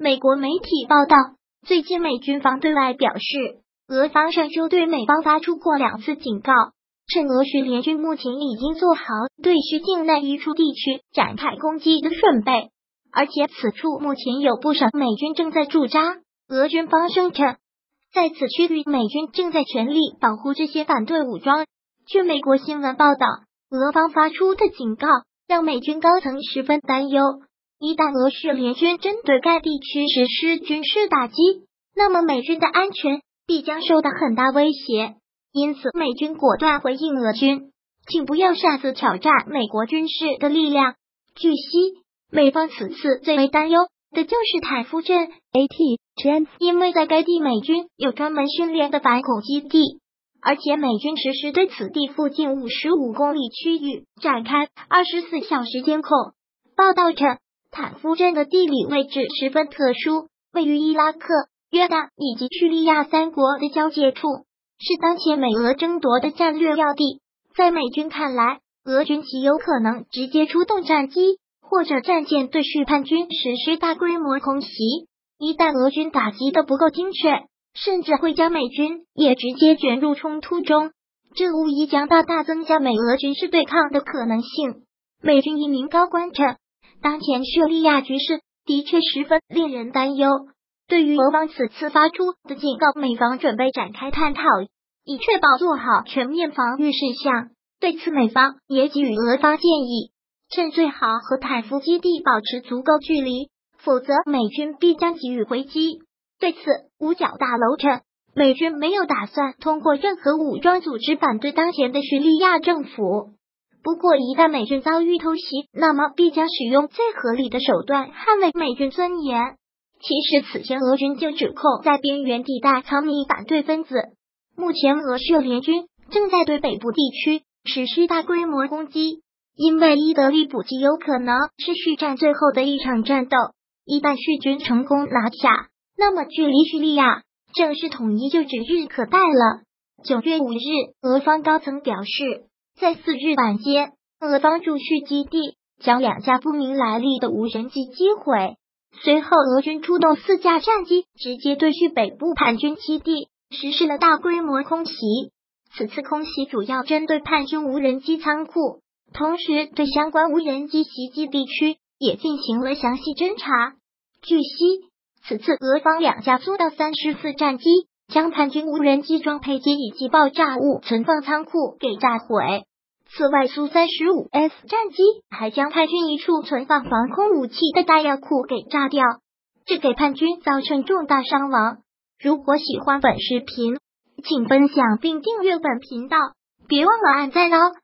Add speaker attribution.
Speaker 1: 美国媒体报道，最近美军方对外表示，俄方上周对美方发出过2次警告，称俄叙联军目前已经做好对叙境内一处地区展开攻击的准备，而且此处目前有不少美军正在驻扎。俄军方声称，在此区域美军正在全力保护这些反对武装。据美国新闻报道，俄方发出的警告让美军高层十分担忧，一旦俄叙联军针对该地区实施军事打击，那么美军的安全必将受到很大威胁。因此美军果断回应俄军，请不要擅自挑战美国军事的力量。据悉，美方此次最为担忧的就是坦夫镇 AT-10， 因为在该地美军有专门训练的反恐基地，而且美军实施对此地附近55公里区域展开24小时监控。报道称，坦夫镇的地理位置十分特殊，位于伊拉克、约旦以及叙利亚3国的交界处，是当前美俄争夺的战略要地。在美军看来，俄军极有可能直接出动战机或者战舰对叙叛军实施大规模空袭。一旦俄军打击的不够精确，甚至会将美军也直接卷入冲突中，这无疑将大大增加美俄军事对抗的可能性。美军一名高官称，当前叙利亚局势的确十分令人担忧。对于俄方此次发出的警告，美方准备展开探讨，以确保做好全面防御事项。对此，美方也给予俄方建议，趁最好和坦夫基地保持足够距离，否则美军必将给予回击。对此，五角大楼称，美军没有打算通过任何武装组织反对当前的叙利亚政府。不过，一旦美军遭遇偷袭，那么必将使用最合理的手段捍卫美军尊严。其实，此前俄军就指控在边缘地带藏匿反对分子。目前，俄叙联军正在对北部地区实施大规模攻击，因为伊德利卜极有可能是叙战最后的一场战斗。一旦叙军成功拿下，那么距离叙利亚正式统一就指日可待了。9月5日，俄方高层表示，在4日晚间，俄方驻叙基地将2架不明来历的无人机击毁。随后，俄军出动4架战机，直接对叙北部叛军基地实施了大规模空袭。此次空袭主要针对叛军无人机仓库，同时对相关无人机袭击地区也进行了详细侦查。据悉，此次俄方2架苏到34战机将叛军无人机装配机以及爆炸物存放仓库给炸毁。此外，苏 35S 战机还将叛军一处存放防空武器的弹药库给炸掉，这给叛军造成重大伤亡。如果喜欢本视频，请分享并订阅本频道，别忘了按赞哦。